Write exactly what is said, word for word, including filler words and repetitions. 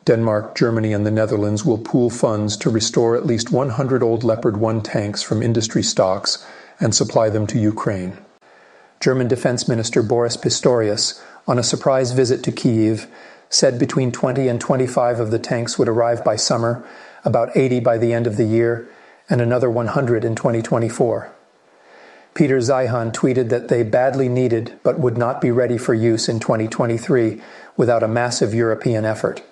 Denmark, Germany, and the Netherlands will pool funds to restore at least one hundred old Leopard one tanks from industry stocks and supply them to Ukraine. German Defense Minister Boris Pistorius, on a surprise visit to Kyiv, said between twenty and twenty-five of the tanks would arrive by summer, about eighty by the end of the year, and another one hundred in twenty twenty-four. Peter Zeihan tweeted that they badly needed but would not be ready for use in twenty twenty-three without a massive European effort.